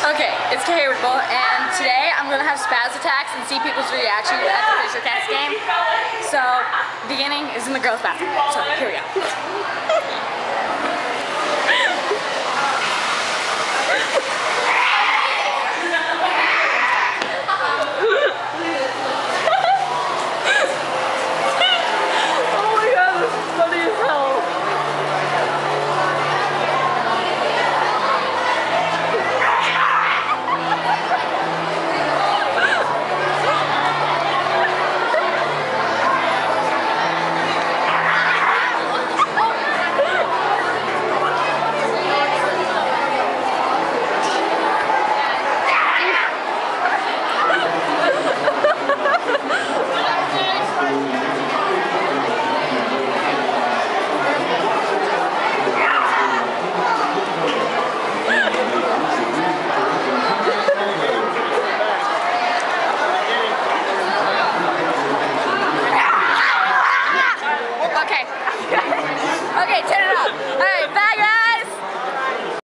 Okay, it's Irritable, and today I'm going to have spaz attacks and see people's reaction at the Fisher Cats game. So, beginning is in the girls' bathroom. So, here we go. Okay, turn it up. All right, bag